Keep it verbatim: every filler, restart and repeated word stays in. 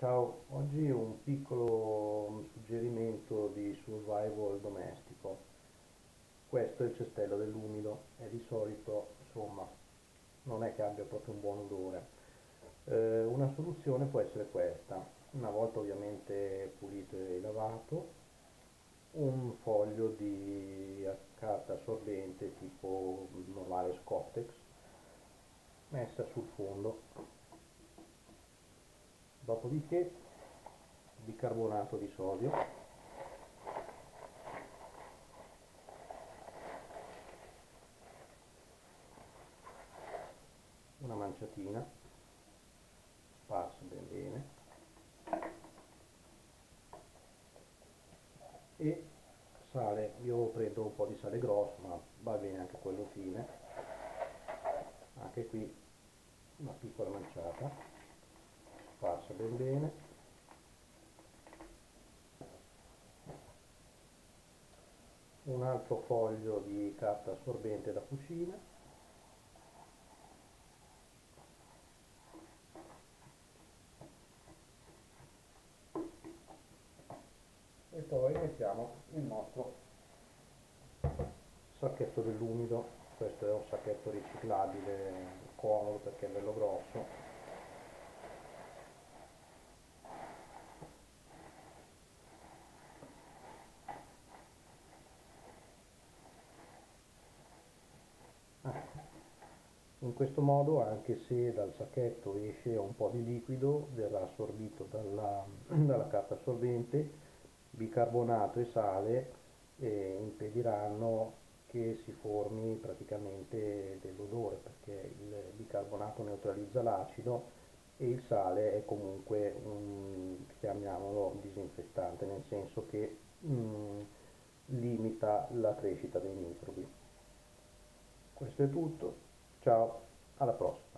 Ciao, oggi un piccolo suggerimento di survival domestico. Questo è il cestello dell'umido e di solito, insomma, non è che abbia proprio un buon odore. Eh, una soluzione può essere questa, una volta ovviamente pulito e lavato, un foglio di carta assorbente tipo normale Scottex messa sul fondo. Dopodiché bicarbonato di sodio, una manciatina, sparsa ben bene, e sale. Io prendo un po' di sale grosso, ma va bene anche quello fine, anche qui una piccola manciata, sparsa ben bene, un altro foglio di carta assorbente da cucina, e poi mettiamo il nostro sacchetto dell'umido. Questo è un sacchetto riciclabile, comodo perché è bello grosso. In questo modo, anche se dal sacchetto esce un po' di liquido, verrà assorbito dalla, dalla carta assorbente, bicarbonato e sale eh, impediranno che si formi praticamente dell'odore, perché il bicarbonato neutralizza l'acido e il sale è comunque un, chiamiamolo, disinfestante, nel senso che mm, limita la crescita dei microbi. Questo è tutto, ciao, alla prossima.